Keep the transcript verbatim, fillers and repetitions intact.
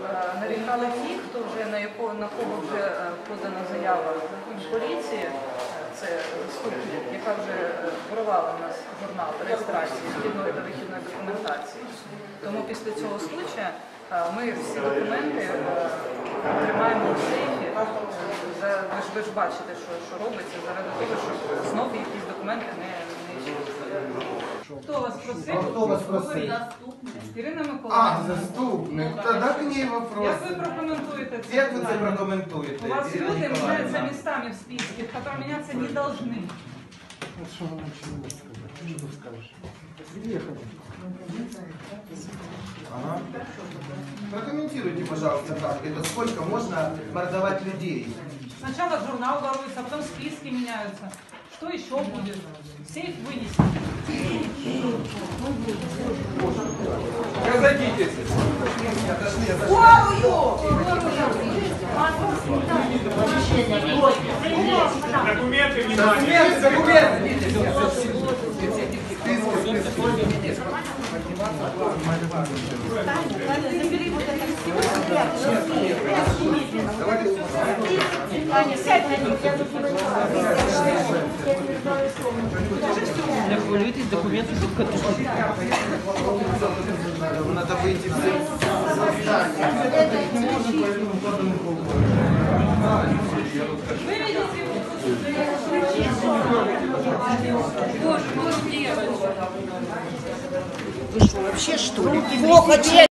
нарікали ті, хто вже на якого на кого вже подана заява в поліції, це заступник, яка вже порвала в нас журнал реєстрації вхідної та вихідної документації. Тому після цього случаю ми всі документи тримаємо в сейфі. Ви ж, ви ж бачите, що, що робиться, заради того, щоб знову якісь документи не, не йшли. Хто вас просив? А хто вас просив? Ірина Миколаївна. А, заступник. Тоді к ній вопрос. Як ви прокоментуєте це? Як ви це прокоментуєте? У вас люди меняются местами в списке, которые меняться не должны. Что вы начали? Что ты скажешь? Приехали. Ага. Прокомментируйте, пожалуйста, как это. Сколько можно мордовать людей? Сначала журнал воруется, потом списки меняются. Что еще будет? Сейф вынесен. Разойдитесь. Документы, Документы, документы. Аня, сядь на них, я Не хвилюйтесь, документи підготовлені. Надо выйти в здание. Вы что, вообще что ли? Плохо